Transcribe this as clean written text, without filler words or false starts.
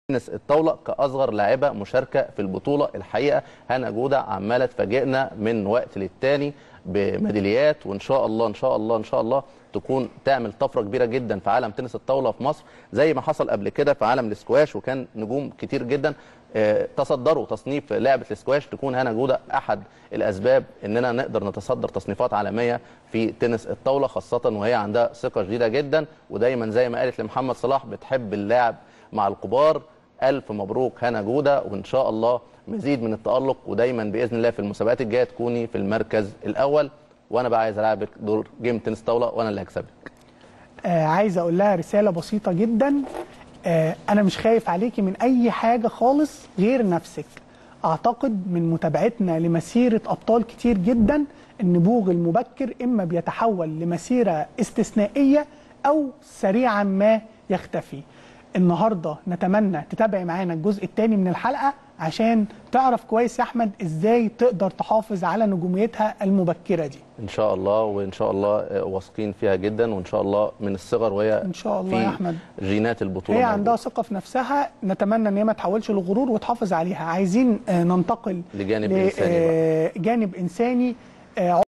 تنس الطاوله كاصغر لاعبه مشاركه في البطوله. الحقيقه هنا جوده عماله تفاجئنا من وقت للتاني بميداليات، وان شاء الله ان شاء الله ان شاء الله تكون تعمل طفره كبيره جدا في عالم تنس الطاوله في مصر، زي ما حصل قبل كده في عالم الاسكواش، وكان نجوم كتير جدا تصدروا تصنيف لعبه الاسكواش. تكون هنا جوده احد الاسباب اننا نقدر نتصدر تصنيفات عالميه في تنس الطاوله، خاصه وهي عندها ثقه شديده جدا، ودايما زي ما قالت لمحمد صلاح بتحب اللعب مع الكبار. ألف مبروك هنا جودة، وإن شاء الله مزيد من التألق، ودايما بإذن الله في المسابقات الجاية تكوني في المركز الأول. وأنا بقى عايز ألعبك دور جيم تنس طاولة وأنا اللي هكسبك. عايز أقول لها رسالة بسيطة جدا. أنا مش خايف عليكي من أي حاجة خالص غير نفسك. أعتقد من متابعتنا لمسيرة أبطال كتير جدا النبوغ المبكر إما بيتحول لمسيرة استثنائية أو سريعا ما يختفي. النهارده نتمنى تتابعي معانا الجزء الثاني من الحلقه عشان تعرف كويس يا احمد ازاي تقدر تحافظ على نجوميتها المبكره دي. ان شاء الله، وان شاء الله واثقين فيها جدا، وان شاء الله من الصغر وهي ان شاء الله يا احمد جينات البطوله. هي عندها ثقه في نفسها، نتمنى ان هي ما تحولش لغرور وتحافظ عليها. عايزين ننتقل لجانب انساني بقى. جانب انساني